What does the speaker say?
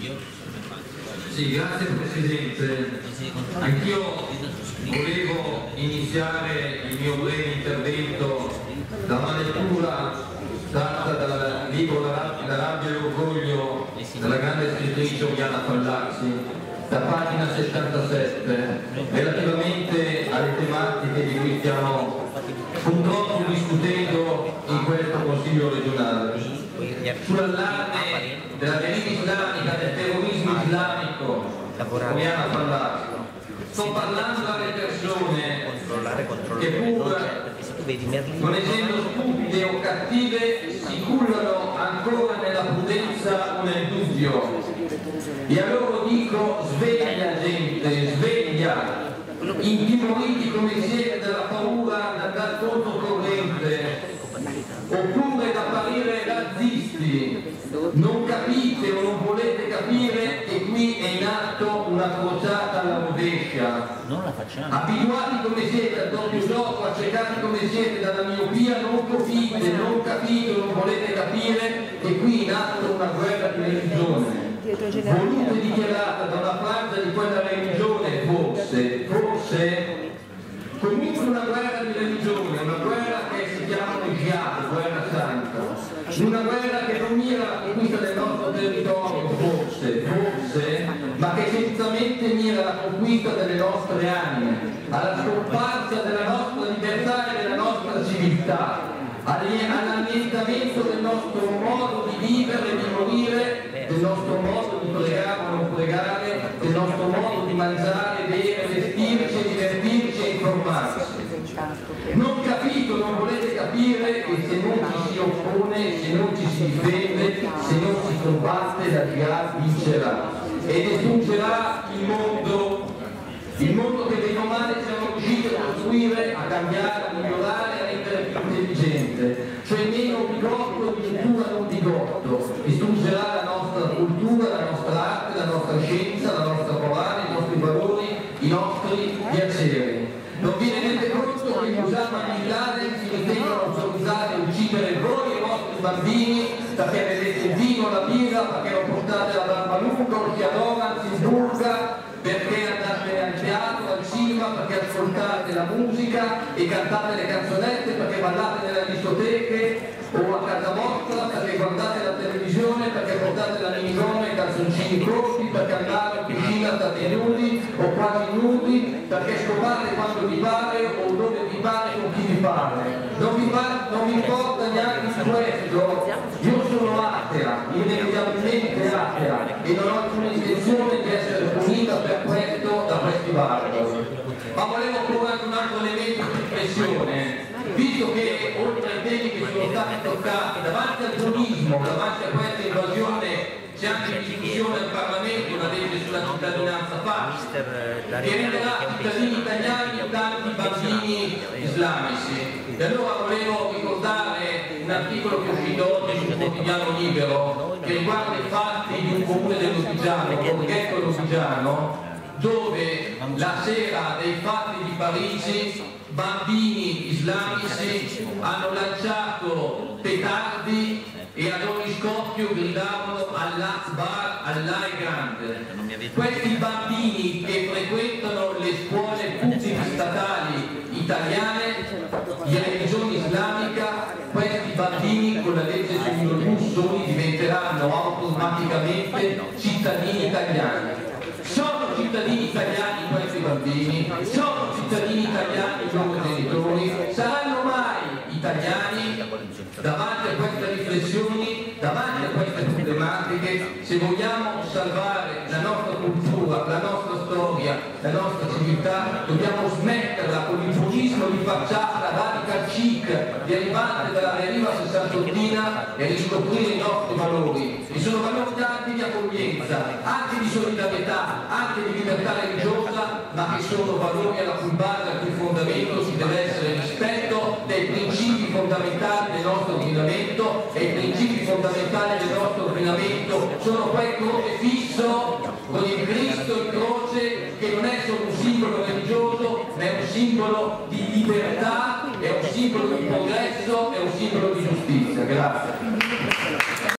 Sì, grazie Presidente. Anch'io volevo iniziare il mio breve intervento da una lettura tratta dal libro La rabbia e l'orgoglio della grande scrittrice Oriana Fallaci, da pagina 77, relativamente alle tematiche di cui stiamo purtroppo discutendo in questo Consiglio regionale. Sull'allarme della deriva islamica, del terrorismo islamico, Oriana Fallaci. Sto parlando alle persone che pur non essendo stupide o cattive si cullano ancora nella prudenza o nel dubbio. E a loro dico: sveglia gente, sveglia! Intimoriti come siete dalla paura dal controcorrente, oppure da apparire razzisti, non capite o non volete capire che qui è in atto una crociata alla rovescia. Abituati come siete al doppio gioco, accecati come siete dalla miopia, non capite, non capite o non volete capire che qui è in atto una guerra di religione, voluta e dichiarata da una frangia di quella religione, forse comunque una guerra di religione, una guerra che si chiama jihad, guerra santa, una guerra che non mira alla conquista del nostro territorio, forse, ma che sicuramente mira alla conquista delle nostre anime, alla scomparsa della nostra libertà e della nostra civiltà, all'annientamento del nostro modo di vivere e di morire, del nostro modo di pregare o non pregare, del nostro modo di mangiare, bere, vestirci, divertirci e informarsi. Non capito, non volete capire che se non ci si oppone, se non ci si difende, se non si combatte, la jihad vincerà e distruggerà il mondo che bene o male siamo riusciti a costruire, a cambiare, a migliorare, a rendere più intelligente, cioè meno bigotto, addirittura non bigotto. Distruggerà la nostra cultura, la nostra arte, la nostra scienza, la nostra morale, i nostri valori, i nostri piaceri. Non vi rendete conto che gli Osama Bin Laden si ritengono autorizzati a uccidere voi e i vostri bambini perché vedete il vino, la birra, perché non portate la barba lunga, o il chiarora, si burga, perché andate al teatro, al cinema, perché ascoltate la musica e cantate le canzonette, perché ballate nelle discoteche o a casa vostra, perché guardate la televisione, perché portate la minigonna e i calzoncini corti, perché andate in piscina state nudi o quasi nudi, perché scopate quando vi pare o dove vi pare con chi vi pare. Non mi importa neanche su questo, io sono atea, inevitabilmente atea, e non ho alcuna intenzione di essere punita per questo da questi barbari. Ma volevo porre anche un altro elemento di riflessione, visto che oltre ai temi che sono stati toccati, davanti al bullismo, davanti a questa invasione, c'è anche in discussione al Parlamento una legge sulla cittadinanza facile, che renderà cittadini italiani tanti bambini islamici. E allora volevo ricordare un articolo che è uscito oggi sul quotidiano Libero, che riguarda i fatti di un comune del Lodigiano, Borghetto Lodigiano, dove la sera dei fatti di Parigi bambini islamici hanno lanciato petardi e ad ogni scoppio gridavano Allah Akbar, Allah è grande. Questi bambini che frequentano le scuole pubbliche statali italiane di religione islamica, questi bambini con la legge sui musulmani diventeranno automaticamente cittadini italiani. Sono cittadini italiani questi bambini, sono cittadini italiani i loro genitori, saranno mai italiani? Davanti a queste riflessioni, davanti a queste problematiche, se vogliamo salvare la nostra cultura, la nostra storia, la nostra civiltà, dobbiamo smetterla con il bullismo di facciata radical chic derivante dalla deriva sessantottina e riscoprire i nostri valori. E sono valori anche di accoglienza, anche di solidarietà, anche di libertà religiosa, ma che sono valori alla cui base, al cui fondamento ci deve essere il rispetto dei principi fondamentali del nostro ordinamento, e i principi fondamentali del nostro ordinamento sono quel croce fisso con il Cristo in croce, che non è solo un simbolo religioso, ma è un simbolo di libertà, è un simbolo di progresso, è un simbolo di giustizia. Grazie.